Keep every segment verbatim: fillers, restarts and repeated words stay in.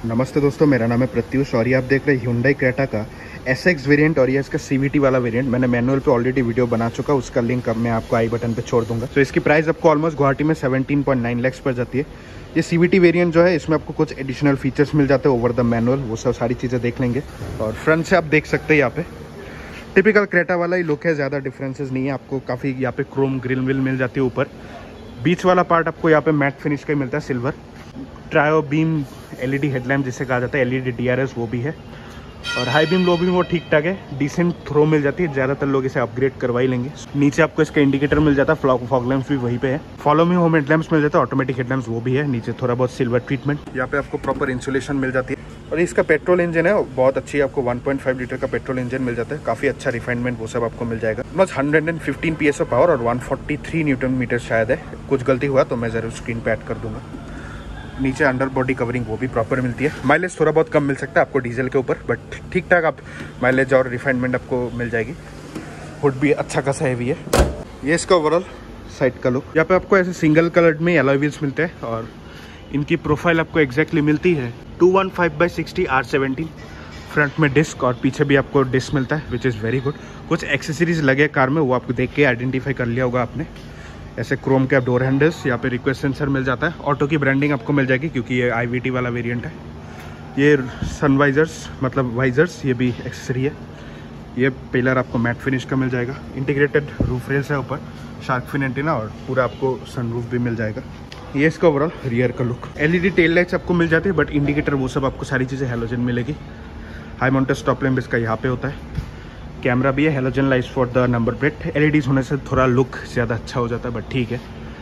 नमस्ते दोस्तों, मेरा नाम है प्रत्युष और ये आप देख रहे हैं Hyundai क्रेटा का एस एक्स वेरिएंट और ये इसका सी वी टी वाला वेरिएंट। मैंने मैनुअल पे ऑलरेडी वीडियो बना चुका, उसका लिंक अब मैं आपको आई बटन पे छोड़ दूंगा। तो इसकी प्राइस आपको ऑलमोस्ट गुवाहाटी में सेवनटीन पॉइंट नाइन लैक्स पर जाती है। ये सी वी टी वेरिएंट जो है इसमें आपको कुछ एडिशनल फीचर्स मिल जाते हैं ओवर द मैनुअल, वो सब सारी चीज़ें देख लेंगे। और फ्रंट से आप देख सकते हैं यहाँ पे टिपिकल क्रेटा वाला ही लुक है, ज़्यादा डिफरेंसेस नहीं है। आपको काफ़ी यहाँ पे क्रोम ग्रिल विल मिल जाती है ऊपर। बीच वाला पार्ट आपको यहाँ पे मैट फिनिश का ही मिलता है, silver. Trio beam L E D headlamp जिसे कहा जाता है, L E D D R S वो भी है। और हाई बीम लो बीम वो ठीक ठाक है, डिसेंट थ्रो मिल जाती है। ज़्यादातर लोग इसे अपग्रेड करवा ही लेंगे। नीचे आपको इसका इंडिकेटर मिल जाता है, फॉग लैंप्स भी वहीं पे है। फॉलो मी होम हेडलैम्प्स मिल जाता है, ऑटोमेटिक हेडलैम्प्स वो भी है। नीचे थोड़ा बहुत सिल्वर ट्रीटमेंट। यहाँ पे आपको प्रॉपर इंसुलेशन मिल जाती है। और इसका पेट्रोल इंजन है बहुत अच्छी है, आपको वन पॉइंट फाइव लीटर का पेट्रोल इंजन मिल जाता है। काफ़ी अच्छा रिफाइनमेंट वो सब आपको मिल जाएगा। बस one fifteen P S of power और one forty three newton metre शायद है। कुछ गलती हुआ तो मैं ज़रूर स्क्रीन पे ऐड कर दूंगा। नीचे अंडर बॉडी कवरिंग वो भी प्रॉपर मिलती है। माइलेज थोड़ा बहुत कम मिल सकता है आपको डीजल के ऊपर, बट ठीक ठाक आप माइलेज और रिफाइनमेंट आपको मिल जाएगी। हुड भी अच्छा खासा हैवी है। ये इसका ओवरऑल साइड का लुक। यहाँ पे आपको ऐसे सिंगल कलर्ड में अलॉय व्हील्स मिलते हैं और इनकी प्रोफाइल आपको एग्जैक्टली मिलती है two one five by sixty R seventeen. Front में डिस्क और पीछे भी आपको डिस्क मिलता है, विच इज़ वेरी गुड। कुछ एक्सेसरीज लगे कार में, वो आपको देख के आइडेंटिफाई कर लिया होगा आपने। ऐसे क्रोम के डोर हैंडल्स, यहाँ पे रिक्वेस्ट सेंसर मिल जाता है। ऑटो की ब्रांडिंग आपको मिल जाएगी क्योंकि ये आई वी टी वाला वेरिएंट है। ये सनवाइजर्स मतलब वाइजर्स, ये भी एक्सेसरी है। ये पिलर आपको मैट फिनिश का मिल जाएगा। इंटीग्रेटेड रूफ रेल्स है ऊपर, शार्क फिन एंटीना और पूरा आपको सनरूफ भी मिल जाएगा। ये इसका ओवरऑल रियर का look. L E D tail lights आपको मिल जाती है, बट इंडिकेटर वो सब आपको सारी चीज़ें हैलोजन मिलेगी। हाई माउंटेड स्टॉप लैंप इसका यहाँ पे होता है। कैमरा भी है, halogen lights for the number plate. L E Ds होने से थोड़ा लुक ज़्यादा अच्छा हो जाता है, बट ठीक है।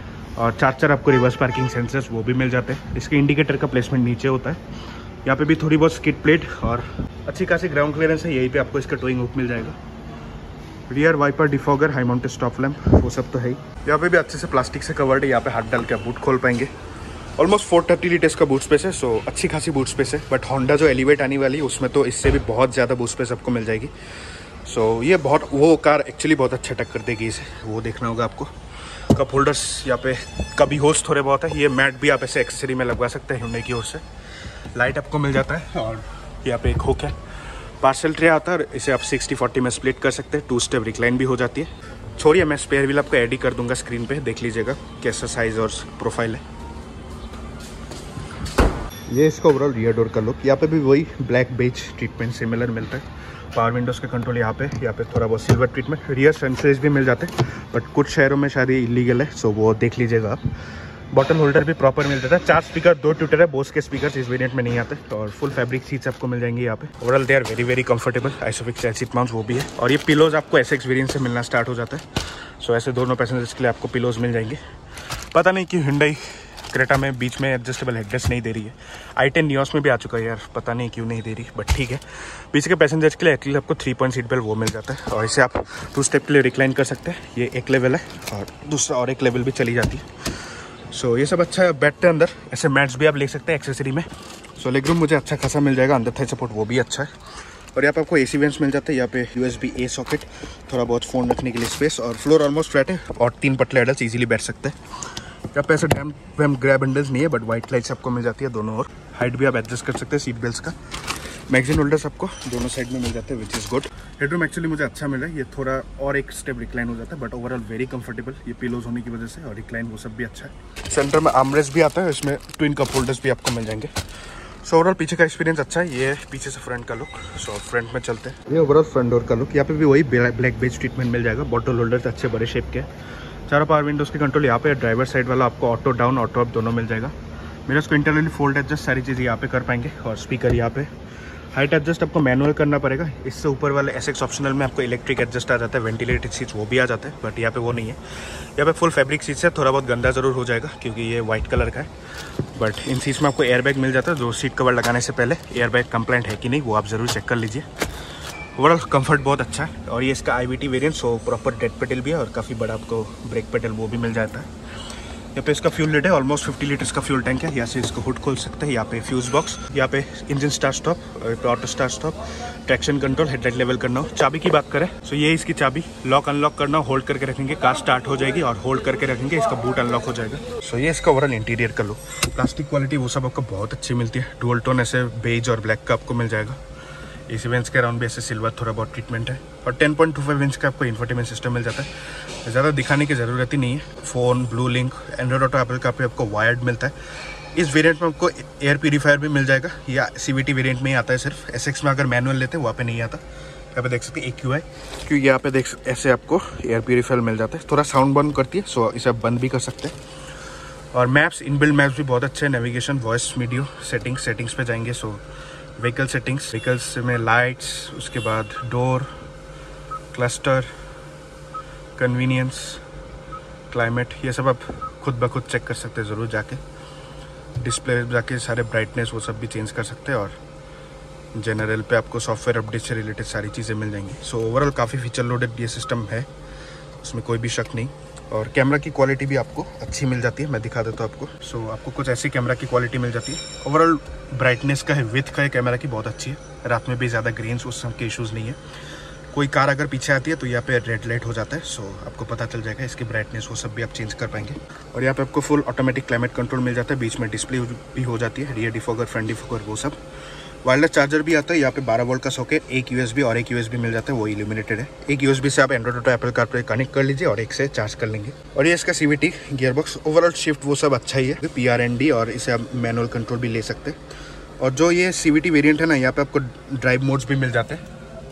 और चार्जर आपको रिवर्स पार्किंग सेंसर्स वो भी मिल जाते हैं। इसके इंडिकेटर का प्लेसमेंट नीचे होता है। यहाँ पे भी थोड़ी बहुत स्किड प्लेट और अच्छी खासी ग्राउंड क्लियरेंस है। यहीं पे आपको इसका टोइंग हुक मिल जाएगा। Rear wiper, defogger, high mounted stop lamp वो सब तो है ही। यहाँ पे भी अच्छे से प्लास्टिक से कवर्ड है। यहाँ पे हाथ डाल के आप बूट खोल पाएंगे। ऑलमोस्ट फोर थर्टी लीटर्स का बूट स्पेस है, सो अच्छी खासी बूट स्पेस है। बट होंडा जो एलिवेट आने वाली है उसमें तो इससे भी बहुत ज़्यादा बूट स्पेस आपको मिल जाएगी। सो so, ये बहुत वो कार एक्चुअली बहुत अच्छा टक्कर देगी इसे, वो देखना होगा आपको। कप होल्डर्स यहाँ पे कभी होस्ट थोड़े बहुत है। ये मैट भी आप ऐसे एक्सेसरी में लगवा सकते हैं Hyundai की ओर से। लाइट आपको मिल जाता है और यहाँ पे एक हुक है। पार्सल ट्रे आता है और इसे आप सिक्सटी फोर्टी में स्प्लिट कर सकते हैं। टू स्टेप रिक्लाइन भी हो जाती है। छोड़िए, मैं स्पेयर व्हील आपको ऐड ही कर दूंगा स्क्रीन पे, देख लीजिएगा कैसा साइज और प्रोफाइल है। ये इसका ओवरऑल रियर डोर का लुक। यहाँ पे भी वही ब्लैक बेज ट्रीटमेंट सिमिलर मिलता है। पावर विंडोज़ का कंट्रोल यहाँ पे यहाँ पे थोड़ा बहुत सिल्वर ट्रीटमेंट। रियर सेंसर्स भी मिल जाते हैं, बट कुछ शहरों में शायद ये इलीगल है, सो वो देख लीजिएगा आप। बॉटल होल्डर भी प्रॉपर मिल जाता है। चार स्पीकर, दो ट्विटर है। बोस के स्पीकर इस वेरिएंट में नहीं आते। और फुल फैब्रिक सीट्स आपको मिल जाएंगी यहाँ पे। Overall they are very very comfortable. Isofix child seat mounts वो भी है। और ये पिलोज आपको एस एक्स वेरिएंट से मिलना स्टार्ट हो जाता है। सो ऐसे दोनों पैसेंजर्स के लिए आपको पिलोज मिल जाएंगे। पता नहीं कि Hyundai क्रेटा में बीच में एडजस्टेबल हेडरेस्ट नहीं दे रही है। आई टेन नियोस में भी आ चुका है यार, पता नहीं क्यों नहीं दे रही, बट ठीक है। बीच के पैसेंजर्स के लिए एटलीस्ट आपको थ्री पॉइंट सीट बेल्ट वो मिल जाता है। और इसे आप टू स्टेप के लिए रिक्लाइन कर सकते हैं। ये एक लेवल है और दूसरा और एक लेवल भी चली जाती है। सो so, ये सब अच्छा है। बेड के अंदर ऐसे मैट्स भी आप ले सकते हैं एक्सेसरी में। सो so, लेग रूम मुझे अच्छा खासा मिल जाएगा। अंदर थाई सपोर्ट वो भी अच्छा है। और यहाँ पे आपको एसी वेंट्स मिल जाते हैं। यहाँ पे U S B A socket, थोड़ा बहुत फ़ोन रखने के लिए स्पेस। और फ्लोर ऑलमोस्ट फ्लैट है और तीन पतले एडल्ट इजीली बैठ सकते हैं। यहाँ पे ऐसे डैम वैम ग्रैब हैंडल्स नहीं है, बट वाइट लाइट्स आपको मिल जाती है दोनों ओर। हाइट भी आप एडजस्ट कर सकते हैं सीट बेल्ट्स का। मैगजीन होल्डर्स आपको दोनों साइड में मिल जाते हैं, which is good. Headroom actually मुझे अच्छा मिला है। ये थोड़ा और एक स्टेप रिक्लाइन हो जाता है, बट ओवरऑल वेरी कंफर्टेबल। ये पिलोज होने की वजह से और रिक्लाइन वो सब भी अच्छा है। सेंटर में आर्मरेस्ट भी आता है, इसमें ट्विन कप होल्डर्स भी आपको मिल जाएंगे। सो ओवरऑल पीछे का एक्सपीरियंस अच्छा है। ये पीछे से फ्रंट का लुक। सो फ्रंट में चलते हैं। ये ओवरऑल फ्रंट डोर का लुक। यहाँ पे भी वही ब्लैक बेज ट्रीटमेंट मिल जाएगा। बॉटल होल्डर्स अच्छे बड़े शेप के। चारों पावर विंडोज़ के कंट्रोल यहाँ पे। ड्राइवर साइड वाला आपको ऑटो डाउन ऑटो अप दोनों मिल जाएगा। मेरे उसको इंटरनली फोल्ड एडजस्ट सारी चीज़ें यहाँ पे कर पाएंगे। और स्पीकर यहाँ पे। हाइट एडजस्ट आपको मैनुअल करना पड़ेगा। इससे ऊपर वाले एस एक्स ऑप्शनल में आपको इलेक्ट्रिक एडजस्ट आ जाता है। वेंटिलेटेड सीट्स वो भी आ जाते हैं, बट यहाँ पे वो नहीं है। यहाँ पे फुल फैब्रिक सीट्स है। थोड़ा बहुत गंदा ज़रूर हो जाएगा क्योंकि ये वाइट कलर का है, बट इन सीट्स में आपको एयरबैग मिल जाता है। जो सीट कवर लगाने से पहले एयरबैग कंप्लेंट है कि नहीं वो आप ज़रूर चेक कर लीजिए। ओवरऑल कंफर्ट बहुत अच्छा है। और ये इसका I V T variant, so proper dead pedal भी है और काफ़ी बड़ा आपको ब्रेक पेडल वो भी मिल जाता है। यहाँ पे इसका फ्यूल लिड है, ऑलमोस्ट फिफ्टी लीटर्स का फ्यूल टैंक है। यहाँ से इसको हुड खोल सकते हैं। यहाँ पे फ्यूज बॉक्स, यहाँ पे engine start stop, auto start stop, traction control, headlight level करना हो। चाबी की बात करें तो ये इसकी चाबी, लॉक अनलॉक करना हो होल्ड करके रखेंगे, कार स्टार्ट हो जाएगी, और होल्ड करके रखेंगे इसका बूट अनलॉक हो जाएगा। सो ये इसका ओवरऑल इंटीरियर का लुक। प्लास्टिक क्वालिटी वो सब आपको बहुत अच्छी मिलती है। डुअल टोन ऐसे बेज और ब्लैक का आपको मिल जाएगा। इस इवेंट्स के अराउंड भी ऐसे सिल्वर थोड़ा बहुत ट्रीटमेंट है, और ten point two five inch का आपको इंफोटेनमेंट सिस्टम मिल जाता है। ज़्यादा दिखाने की ज़रूरत ही नहीं है। Phone, Blue Link, Android Auto, Apple का पे आपको वायर्ड मिलता है। इस वेरिएंट में आपको एयर प्यूरीफायर भी मिल जाएगा, या सीवीटी वेरिएंट में ही आता है सिर्फ। एसएक्स में अगर मैनुअल लेते हैं वहाँ पे नहीं आता। यहाँ पे देख सकते हैं ए क्यू आई, क्योंकि यहाँ पे देख ऐसे आपको एयर प्यूरीफायर मिल जाता है। थोड़ा साउंड बंद करती है, सो इसे आप बंद भी कर सकते हैं। और मैप्स, इनबिल्ड मैप्स भी बहुत अच्छे हैं। Navigation, voice, video, settings settings पे जाएंगे। सो व्हीकल सेटिंग्स, व्हीकल्स में लाइट्स, उसके बाद डोर, क्लस्टर, कन्वीनियंस, क्लाइमेट, ये सब आप खुद ब खुद चेक कर सकते हैं ज़रूर जाके। डिस्प्ले जाके सारे ब्राइटनेस वो सब भी चेंज कर सकते हैं, और जनरल पे आपको सॉफ्टवेयर अपडेट से रिलेटेड सारी चीज़ें मिल जाएंगी। सो ओवरऑल काफ़ी फीचर लोडेड ये सिस्टम है, उसमें कोई भी शक नहीं। और कैमरा की क्वालिटी भी आपको अच्छी मिल जाती है, मैं दिखा देता हूँ आपको। सो so, आपको कुछ ऐसी कैमरा की क्वालिटी मिल जाती है। ओवरऑल ब्राइटनेस का है, विथ का है कैमरा की बहुत अच्छी है। रात में भी ज़्यादा ग्रेन्स उस सब के इशूज़ नहीं है। कोई कार अगर पीछे आती है तो यहाँ पे रेड लाइट हो जाता है, सो so, आपको पता चल जाएगा इसकी ब्राइटनेस वो सब भी आप चेंज कर पाएंगे। और यहाँ पे आपको फुल ऑटोमेटिक क्लाइमेट कंट्रोल मिल जाता है। बीच में डिस्प्ले भी हो जाती है, रियर डिफॉगर, फ्रंट डिफॉगर, वो सब। वायरलेस चार्जर भी आता है। यहाँ पे बारह वोल्ट का सॉकेट, एक यूएसबी और एक यूएसबी मिल जाता है, वो इल्यूमिनेटेड है। एक यूएसबी से आप Android Auto, Apple CarPlay connect कर लीजिए, और एक से चार्ज कर लेंगे। और ये इसका सीवीटी गियरबॉक्स, ओवरऑल शिफ्ट वो सब अच्छा ही है, पीआरएनडी, और इसे आप मैनुअल कंट्रोल भी ले सकते हैं। और जो ये सीवीटी वेरिएंट है ना, यहाँ पे आपको ड्राइव मोड्स भी मिल जाते हैं।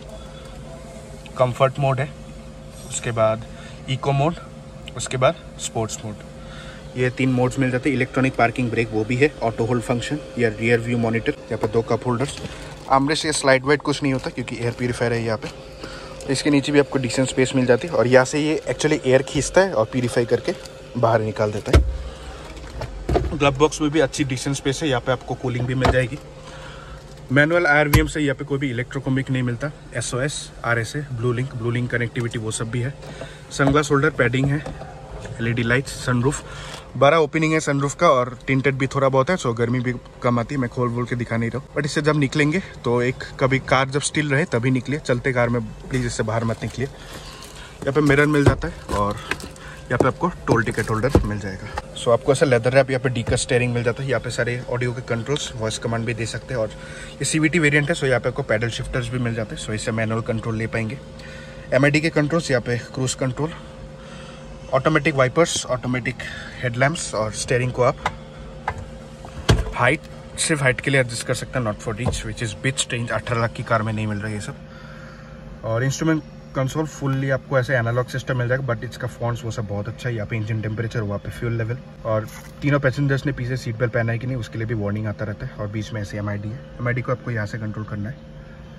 कंफर्ट मोड है, उसके बाद इको मोड, उसके बाद स्पोर्ट्स मोड, ये तीन मोड्स मिल जाते हैं। इलेक्ट्रॉनिक पार्किंग ब्रेक वो भी है, ऑटो होल्ड फंक्शन, या रियर व्यू मॉनिटर। यहाँ पे दो कप होल्डर्स, आमरेस्ट या स्लाइड वाइड कुछ नहीं होता क्योंकि एयर प्यूरीफायर है यहाँ पे। तो इसके नीचे भी आपको डिसेंट स्पेस मिल जाती है, और यहाँ से ये एक्चुअली एयर खींचता है और प्यूरीफाई करके बाहर निकाल देता है। ग्लव बॉक्स में भी अच्छी डिसेंट स्पेस है, यहाँ पे आपको कूलिंग भी मिल जाएगी। मैनुअल आरवीएम से यहाँ पे कोई भी इलेक्ट्रोकोमिक नहीं मिलता। SOS, RSA, Blue Link, Blue Link connectivity वो सब भी है। सनग्लास होल्डर, पैडिंग है, एलईडी लाइट्स, सनरूफ, बारह ओपनिंग है सनरूफ का, और टिंटेड भी थोड़ा बहुत है, सो गर्मी भी कम आती है। मैं खोल बोल के दिखा नहीं रहा हूँ, बट इससे जब निकलेंगे तो एक कभी कार जब स्टिल रहे तभी निकलिए, चलते कार में प्लीज़ इससे बाहर मत निकलिए। यहाँ पे मिरर मिल जाता है, और यहाँ पे आपको टोल टिकट होल्डर मिल जाएगा। सो आपको ऐसा लेदर रैप, यहाँ पे डीकर स्टेयरिंग मिल जाता है। यहाँ पे सारे ऑडियो के कंट्रोल्स, वॉइस कमांड भी दे सकते हैं। और ये सीवीटी वेरिएंट है, सो यहाँ पे आपको पैडल शिफ्टर्स भी मिल जाते हैं, सो इससे मैनुअल कंट्रोल ले पाएंगे। एमआईडी के कंट्रोल्स, यहाँ पे cruise control, automatic wipers, automatic headlamps, और स्टेयरिंग को आप हाइट, सिर्फ हाइट के लिए एडजस्ट कर सकते हैं, not for reach, which is bit strange. अठारह लाख की कार में नहीं मिल रहा है ये सब। और इंस्ट्रूमेंट कंसोल फुल्ली आपको ऐसे एनालॉग सिस्टम मिल जाएगा, बट इसका फॉन्ट्स वो सब बहुत अच्छा है। यहाँ पे इंजन टेम्परेचर, वहाँ पे फ्यूल लेवल, और तीनों पैसेंजर्स ने पीछे सीट बेल्ट पहना है कि नहीं उसके लिए भी वार्निंग आता रहता है। और बीच में ऐसे एमआईडी है, एमआईडी को आपको यहाँ से कंट्रोल करना है।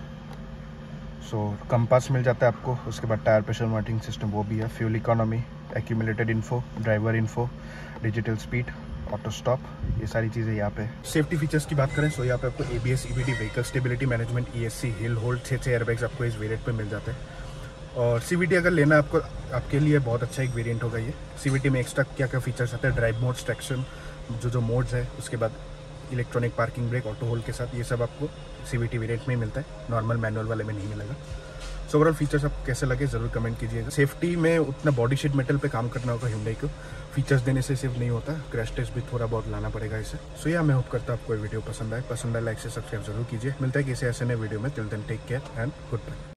सो कंपास मिल जाता है आपको, उसके बाद टायर प्रेशर मॉनिटरिंग सिस्टम वो भी है। Fuel economy, accumulated info, driver info, digital speed, auto stop, ये सारी चीज़ें यहाँ पे। सेफ्टी फीचर्स की बात करें, सो यहाँ पे आपको ABS, EBD, vehicle stability management, ESC, hill hold, छः छः एयरबैग्स आपको इस वेरिएंट पे मिल जाते हैं। और सीवीटी अगर लेना है आपको, आपके लिए बहुत अच्छा एक वेरिएंट होगा ये। सीवीटी में एक्स्ट्रा क्या क्या फीचर्स आते हैं, ड्राइव मोड, ट्रैक्शन, जो जो मोड्स है, उसके बाद electronic parking brake, auto hold के साथ, ये सब आपको सीवीटी वेरिएंट में ही मिलता है, नॉर्मल मैनुअल वाले में नहीं मिलेगा। सो ओवरऑल फीचर्स आपको कैसे लगे ज़रूर कमेंट कीजिएगा। सेफ्टी में उतना बॉडी शीट मेटल पे काम करना होगा Hyundai को, फीचर्स देने से सिर्फ नहीं होता, क्रैश टेस्ट भी थोड़ा बहुत लाना पड़ेगा इसे। सो या मैं होप करता हूँ आपको ये वीडियो पसंद आए। पसंद आए लाइक से सब्सक्राइब जरूर कीजिए। मिलता है किसी ऐसे नए वीडियो में। Till then take care and good bye.